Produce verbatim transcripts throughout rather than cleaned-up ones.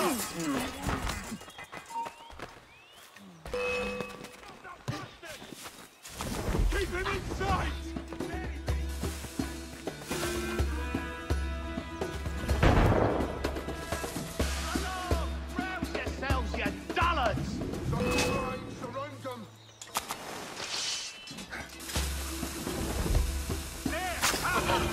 Keep him in sight! Alarm! Rouse yourselves, you dullards! Surround them! There! Out!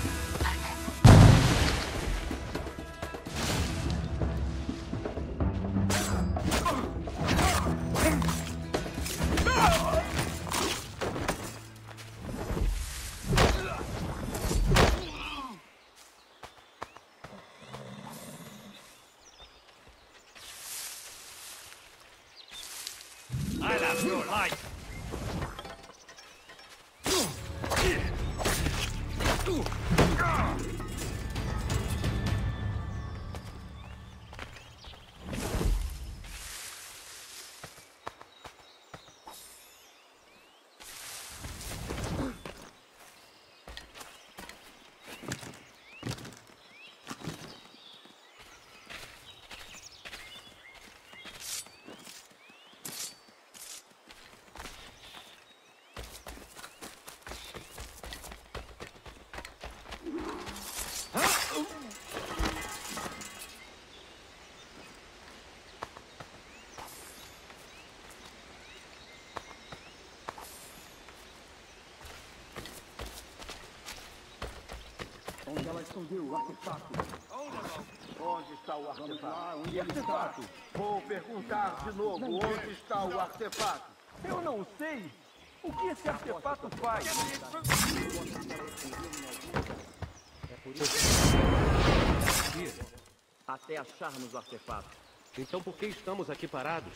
I'll have your life. Onde ela escondeu o artefato? Onde está o artefato? Onde artefato? Vou perguntar de novo, onde está o artefato? Eu não sei! O que esse artefato faz? Até acharmos o artefato. Então por que estamos aqui parados?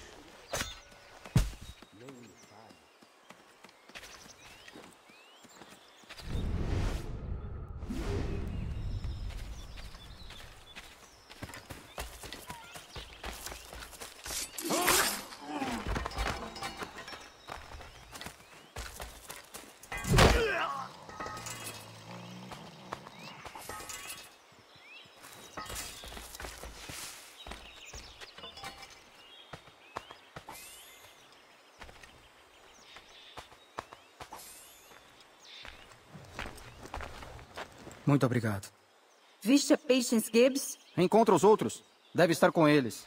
Muito obrigado. Viste a Patience Gibbs? Encontra os outros. Deve estar com eles.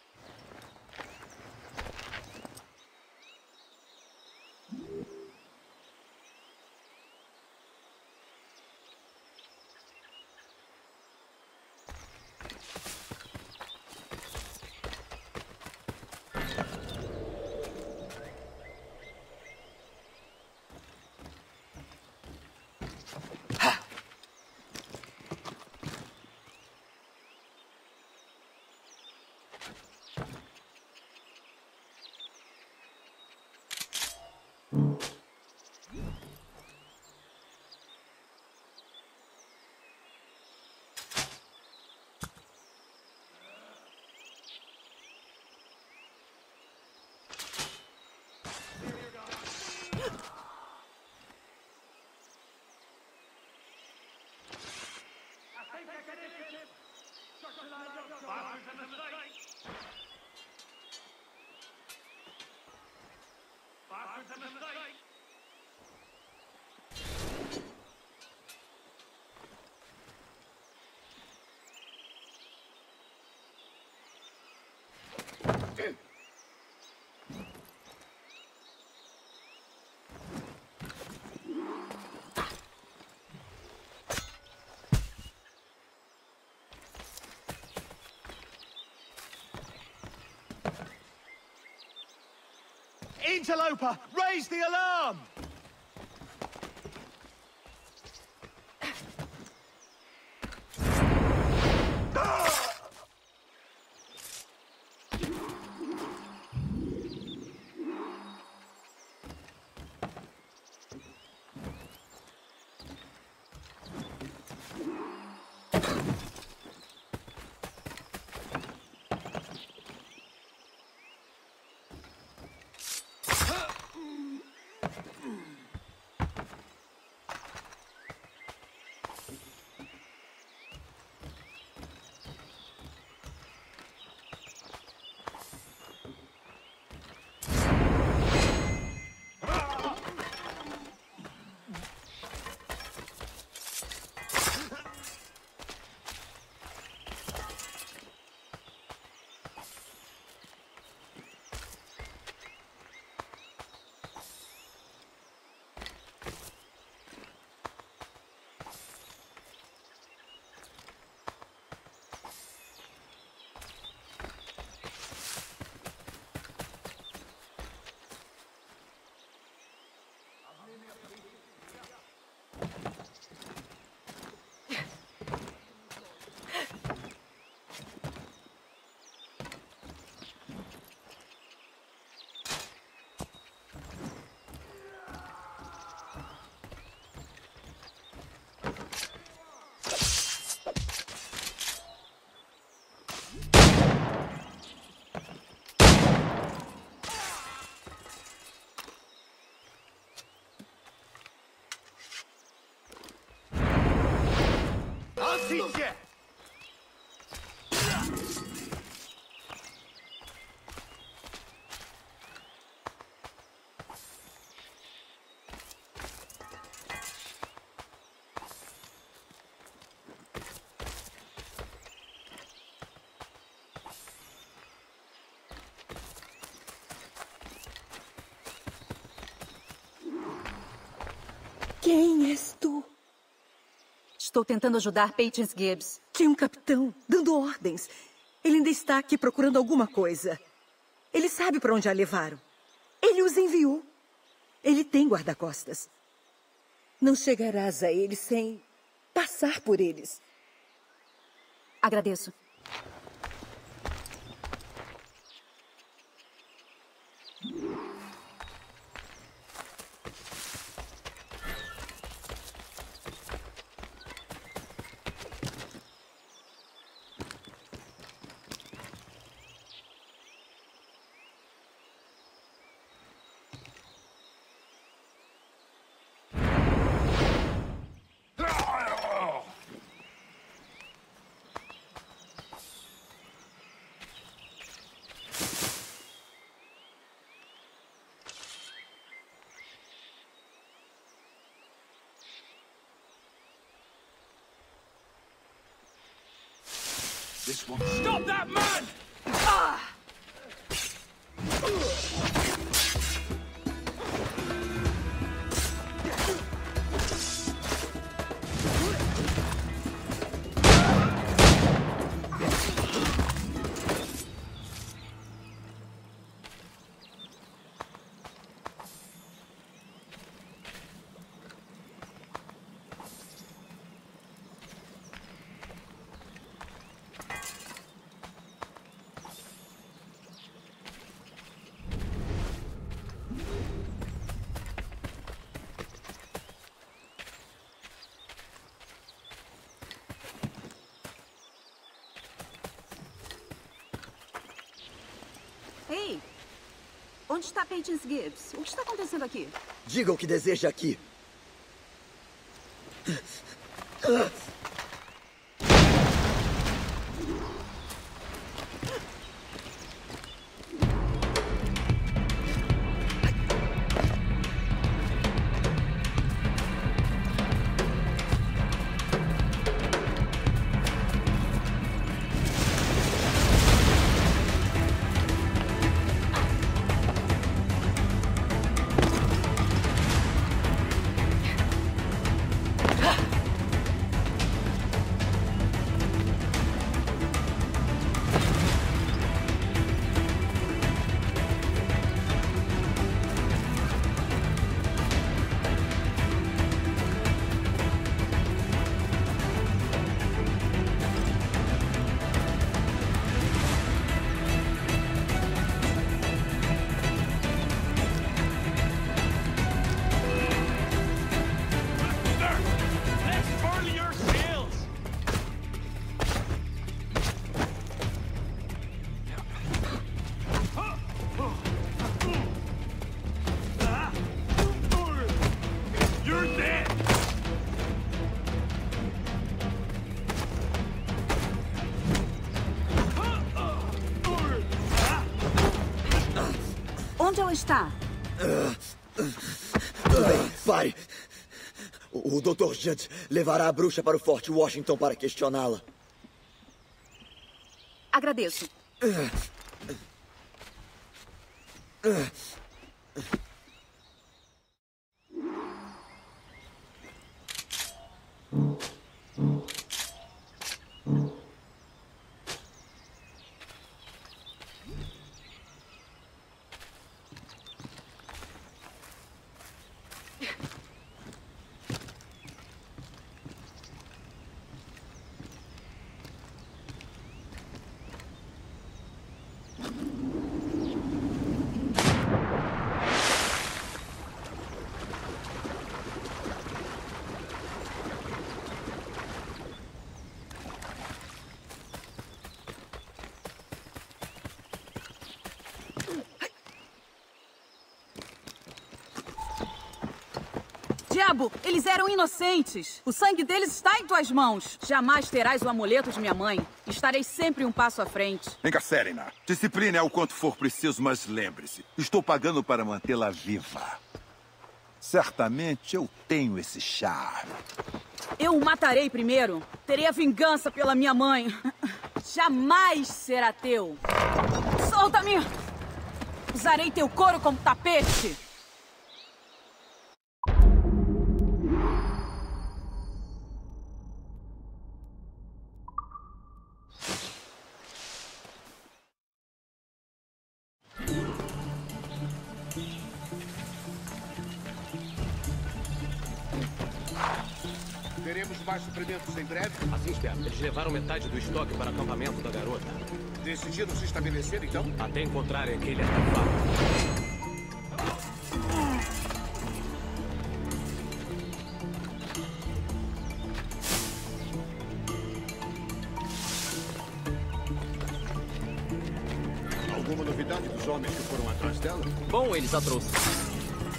Interloper, raise the alarm! teach you! Quem és tu? Estou tentando ajudar Patience Gibbs. Tinha um capitão dando ordens. Ele ainda está aqui procurando alguma coisa. Ele sabe para onde a levaram. Ele os enviou. Ele tem guarda-costas. Não chegarás a eles sem passar por eles. Agradeço. This one. Stop that man! Ei! Onde está Patience Gibbs? O que está acontecendo aqui? Diga o que deseja aqui. Onde ela está? Tudo bem, pare. O doutor Judd levará a bruxa para o Forte Washington para questioná-la. Agradeço. diabo! Eles eram inocentes. O sangue deles está em tuas mãos. Jamais terás o amuleto de minha mãe. Estarei sempre um passo à frente. Encarcerem-na. Disciplina é o quanto for preciso, mas lembre-se, estou pagando para mantê-la viva. Certamente eu tenho esse charme. Eu o matarei primeiro. Terei a vingança pela minha mãe. Jamais será teu. Solta-me! Usarei teu couro como tapete. Teremos mais suprimentos em breve? Assim espero. Eles levaram metade do estoque para o acampamento da garota. Decidiram se estabelecer, então? Até encontrarem aquele artefato. Alguma novidade dos homens que foram atrás dela? Bom, eles a trouxeram.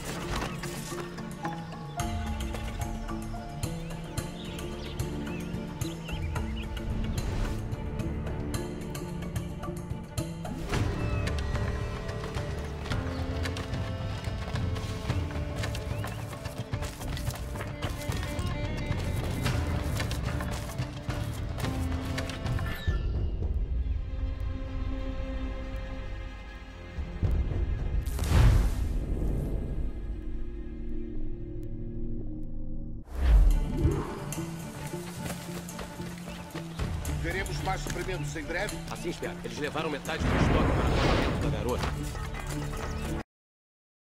Teremos mais suprimentos em breve? Assim espero. Eles levaram metade do estoque para o acampamento da garota.